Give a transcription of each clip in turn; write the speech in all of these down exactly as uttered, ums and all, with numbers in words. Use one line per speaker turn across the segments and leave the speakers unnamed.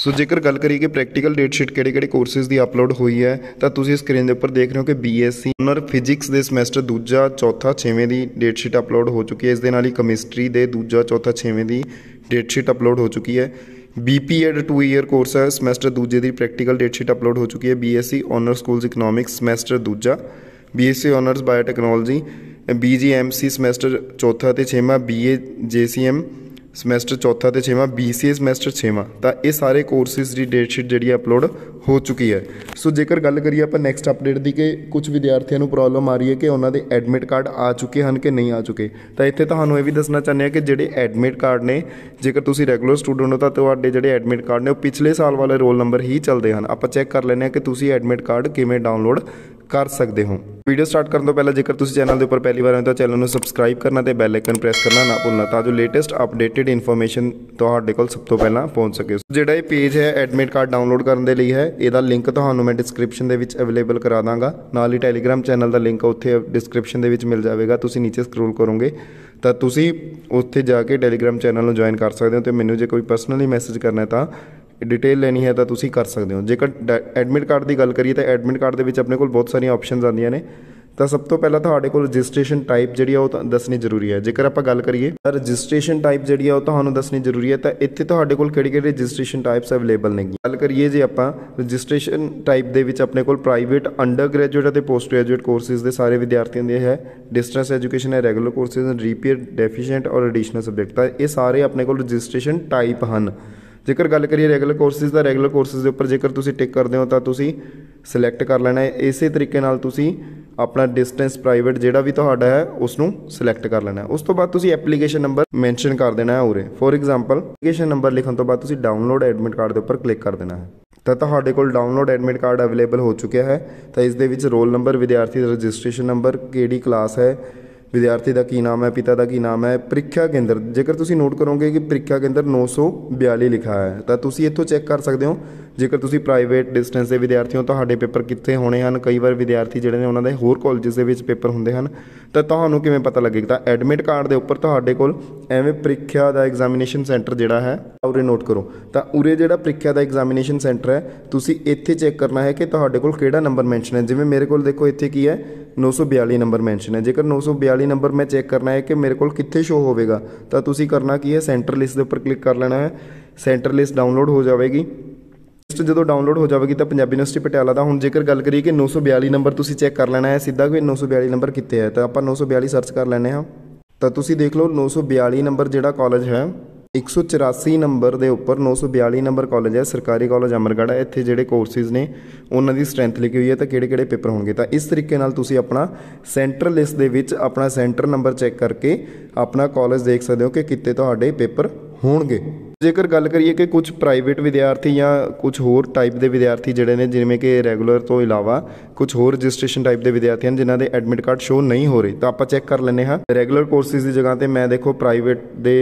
सो जेकर गल करिए कि प्रैक्टिकल डेटशीट किहड़े किहड़े कोर्सेज की अपलोड हुई है तो तुसीं स्क्रीन के उपर देख रहे हो कि B S C honour physics के समैसटर दूजा चौथा छेवें की डेटशीट अपलोड हो चुकी है। इस दे नाल ही कमिस्ट्री के दूजा चौथा छेवें की डेटशीट अपलोड हो चुकी है। B P Ed two year course है समैसटर दूजे की प्रैक्टिकल डेटशीट अपलोड हो चुकी है। B S C honour schools economics semester दूजा, B S C honours biotechnology, B G M C semester चौथा तो छेवां, B A J C M semester चौथा तो छेवां, बी सी ए ਸਮੈਸਟਰ छेवां। तो ये सारे कोर्सिज की डेटशीट जी अपलोड हो चुकी है। सो जेकर गल करिए आप नैक्सट अपडेट की कि कुछ विद्यार्थियों को प्रॉब्लम आ रही है कि उन्होंने एडमिट कार्ड आ चुके हैं कि नहीं आ चुके, तो इत्थे तुहानूं ये भी दसना चाहते हैं कि जोड़े एडमिट कार्ड ने, जेकर तुसीं रैगूलर स्टूडेंट हो तो तुहाडे जोड़े एडमिट कार्ड ने वो पिछले साल वाले रोल नंबर ही चलते हैं। आप चैक कर लें कि तुसीं एडमिट कार्ड किवें डाउनलोड कर सकते हो। वीडियो स्टार्ट करने तो पहले जेकर तुसीं चैनल के उपर पहली बार आए तो चैनल को सबसक्राइब करना तो बैल आइकन प्रेस करना ना भुलना, ताकि लेटेस्ट अपडेटेड इन्फॉर्मेशन तुहाडे कोल सब तो पहला पहुँच सके। जिहड़ा ये पेज है एडमिट कार्ड डाउनलोड करने के लिए है, इसका लिंक तुहानूं मैं डिस्क्रिप्शन दे विच अवेलेबल करा दांगा। नाल ही टैलीग्राम चैनल का लिंक उत्थे डिस्क्रिप्शन दे विच मिल जाएगा। तुसीं नीचे स्क्रोल करोगे तो तुसीं उत्थे जाके टैलीग्राम चैनल में ज्वाइन कर सकते हो। तो मैनूं जे कोई पर्सनली मैसेज करना है तो डिटेल लेनी है तो तुसीं कर सकते हो। जेकर एडमिट कार्ड की गल करिए तो एडमिट कार्ड के अपने को बहुत सारी ऑप्शनस आदियां ने। तो सब तो पहला तुहाडे कोल रजिस्ट्रेशन टाइप जी वो दसनी जरूरी है। जेकर आप गल करिए रजिस्ट्रेशन टाइप जी वो तुहानूं दसनी जरूरी है। तो इत्थे तुहाडे कोल किहड़े किहड़े रजिस्ट्रेशन टाइप्स अवेलेबल ने। गल करिए जे आपां रजिस्ट्रेशन टाइप दे विच अपने कोल प्राइवेट अंडर ग्रैजुएट और पोस्ट ग्रैजुएट कोर्सिज के सारे विद्यार्थियों के है, डिस्टेंस एजुकेशन है, रैगूलर कोर्सिज, रीपीयर, डेफिशिएंट और एडिशनल सबजैक्ट। तो ये सारे अपने कोल रजिस्ट्रेशन टाइप हैं। जेकर गल करिए रैगूलर कोर्सिज का, रैगूलर कोर्सिज के उपर जेकर तुसीं टिक करते हो तो तुसीं सिलैक्ट कर लेना है। इस तरीके नाल तुसीं अपना डिस्टेंस प्राइवेट जिहड़ा भी तुहाडा है उसनूं सिलैक्ट कर लेना है। उस तो बाद तुसीं एप्लीकेशन नंबर मैंशन कर देना है उरे। फॉर एग्जाम्पल एप्लीकेशन नंबर लिखण तो बाद तुसीं डाउनलोड एडमिट कार्ड के उपर क्लिक कर देना है। तो तुहाडे कोल डाउनलोड एडमिट कार्ड अवेलेबल हो चुका है। तो इस दे विच रोल नंबर, विद्यार्थी का रजिस्ट्रेशन नंबर, किहड़ी क्लास है, विद्यार्थी का की नाम है, पिता का की नाम है, प्रीख्या केंद्र। जेकर तुसीं नोट करोगे कि प्रीख्या केंद्र नौ सौ बयाली लिखा है तो तुसीं इत्थों चैक कर सकते हो। जेकर तुसीं प्राइवेट डिस्टेंस के विद्यार्थी हो तुहाडे पेपर कित्थे होने हैं। कई बार विद्यार्थी जिहड़े ने उन्हां दे होर कॉलेजेस दे विच पेपर हुंदे हन, तो तुहानूं किवें पता लगेगा। तो एडमिट कार्ड के उपर तुहाडे कोल एवें प्रीख्या का एग्जामिनेशन सेंटर जिहड़ा है उरे नोट करो। तो उरे जिहड़ा प्रीख्या का एग्जामिनेशन सेंटर है तुसीं इत्थे चैक करना है कि तुहाडे कोल किहड़ा नंबर मैंशन है। जिवें मेरे कोल देखो इत्थे की है नौ सौ बयाली नंबर मैंशन है। जेकर नौ सौ बयाली नंबर मैं चैक करना है कि मेरे को कित्थे शो होगा तो तुसीं करना की है सेंटर लिस्ट के उपर क्लिक कर लेना है। सेंटर लिस्ट डाउनलोड हो जाएगी। लिस्ट जो डाउनलोड हो जाएगी तो पंजाबी यूनिवर्सिटी पटियाला का। हुण जेकर गल करिए कि नौ सौ बयाली नंबर तुसीं चैक कर लेना है सीधा कि नौ सौ बयाली नंबर कित्थे है। तो आप नौ सौ बयाली सर्च कर लेने हाँ तो तुसीं देख लो नौ सौ बयाली नंबर जिहड़ा कॉलेज है एक सौ चौरासी नंबर के उपर नौ सौ बयाली नंबर कॉलेज है, सरकारी कॉलेज अमरगढ़ है। इत्थे जिहड़े कोर्सिज ने उन्हां दी स्ट्रेंथ लिखी हुई है तो किहड़े किहड़े पेपर होणगे। तो इस तरीके नाल तुसीं अपना सेंटर लिस्ट दे विच अपना सेंटर नंबर चैक करके अपना कॉलेज देख सकते हो कि कित्ते तुहाडे पेपर होणगे। जेकर गल करिए कि कुछ प्राइवेट विद्यार्थी या कुछ होर टाइप के विद्यार्थी जिहड़े ने जिवें कि रैगूलर तो इलावा कुछ होर रजिस्ट्रेशन टाइप के विद्यार्थी हैं जिन्हां दे एडमिट कार्ड शो नहीं हो रहे, तो आप चैक कर लेने हाँ। रैगूलर कोर्सिज की जगह पर मैं देखो प्राइवेट दे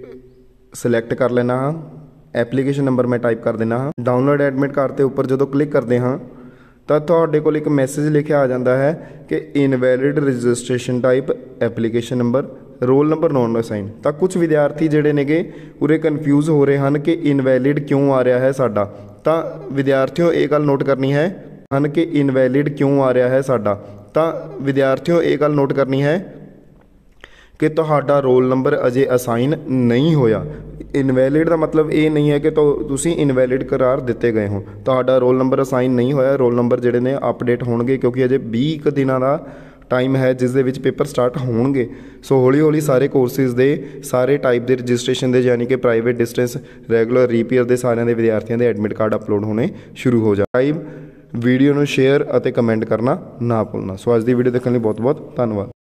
सिलैक्ट कर लेना हाँ। एप्लीकेशन नंबर मैं टाइप कर देना हाँ। डाउनलोड एडमिट कार्ड के उपर जो क्लिक करते हाँ तो तुहाडे कोल एक मैसेज लिखा आ जाता है कि invalid registration type, application number, roll number non assign. तो कुछ विद्यार्थी जिहड़े नेगे पूरे कन्फ्यूज़ हो रहे हैं कि इनवैलिड क्यों आ रहा है साडा। तो विद्यार्थियों ये गल नोट करनी है हन कि इनवैलिड क्यों आ रहा है साडा। तो विद्यार्थियों ये गल नोट करनी है कि तुहाडा रोल नंबर अजे असाइन नहीं होया। इनवैलिड का मतलब ये नहीं है कि तो तुसी इनवैलिड करार दिते गए हो। तुहाडा रोल नंबर असाइन नहीं होया। रोल नंबर जिहड़े ने अपडेट होणगे क्योंकि अजे बीस दिनों का टाइम है जिस दे विच पेपर स्टार्ट होणगे। सो हौली हौली सारे कोर्सिज दे सारे टाइप के रजिस्ट्रेशन दे यानी कि प्राइवेट, डिस्टेंस, रैगूलर, रीपीयर के सारे दे विद्यार्थियों के एडमिट कार्ड अपलोड होने शुरू हो जाए। वीडियो को शेयर और कमेंट करना ना भूलना। सो अज की वीडियो देखने बहुत बहुत धन्यवाद।